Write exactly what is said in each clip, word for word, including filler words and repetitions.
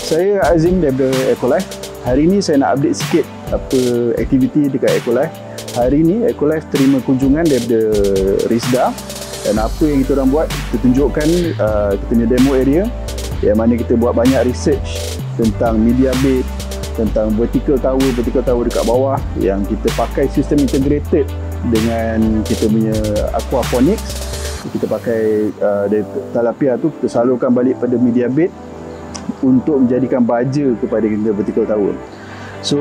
Saya Azim daripada Ecolife. Hari ini saya nak update sikit apa aktiviti dekat Ecolife. Hari ini Ecolife terima kunjungan daripada RISDA, dan apa yang kita orang buat, kita tunjukkan uh, kita punya demo area yang mana kita buat banyak research tentang media bed, tentang vertical tower, vertical tower dekat bawah yang kita pakai sistem integrated dengan kita punya aquaponics. Kita pakai uh, dari talapia tu, kita salurkan balik pada media bed untuk menjadikan baja kepada kita vertical tower. So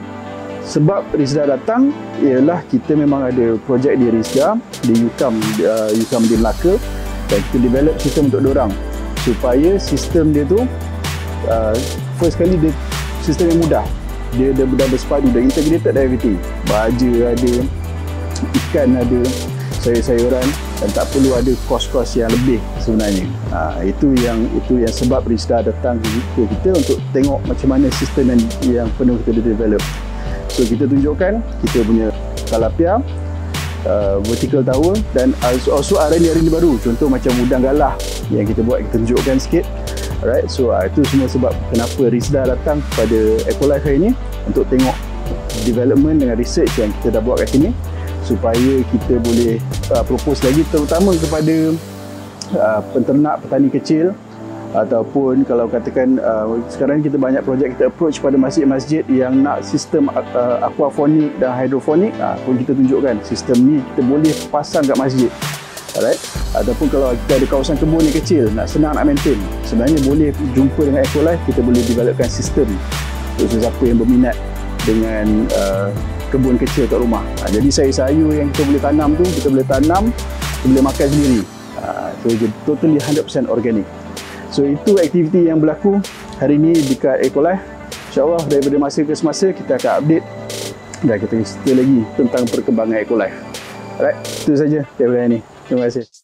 sebab RISDA datang ialah kita memang ada projek di RISDA di UKAM, uh, UKAM di Melaka, dan kita develop sistem untuk diorang supaya sistem dia tu uh, first kali dia sistem yang mudah, dia dah, dah bersepadu, dah integrated everything, baja ada, ikan ada, sayur-sayuran, dan tak perlu ada kos-kos yang lebih sebenarnya. Ha, itu yang itu yang sebab RISDA datang ke kita untuk tengok macam mana sistem yang, yang penuh kita develop. So kita tunjukkan kita punya talapia, uh, vertical tower, dan also R and D R and D baru. Contoh macam udang galah yang kita buat, kita tunjukkan sikit. Alright, so uh, itu semua sebab kenapa RISDA datang kepada Ecolife hari ini untuk tengok development dengan research yang kita dah buat kat sini, supaya kita boleh uh, propose lagi, terutama kepada uh, penternak, petani kecil, ataupun kalau katakan uh, sekarang kita banyak projek kita approach pada masjid-masjid yang nak sistem uh, aquaponik dan hidroponik, uh, pun kita tunjukkan sistem ni kita boleh pasang kat masjid. Alright, ataupun kalau kita ada kawasan kebun yang kecil, nak senang nak maintain, sebenarnya boleh jumpa dengan Ecolife, kita boleh developkan sistem untuk sesiapa yang berminat dengan uh, kebun kecil kat rumah. Ha, jadi sayur-sayur yang kita boleh tanam tu, kita boleh tanam, kita boleh makan sendiri. Ha, so totally one hundred percent organic. So itu aktiviti yang berlaku hari ini dekat Ecolife. InsyaAllah daripada masa ke semasa kita akan update dan kita cerita lagi tentang perkembangan Ecolife. Alright, itu saja daripada hari ini. Terima kasih.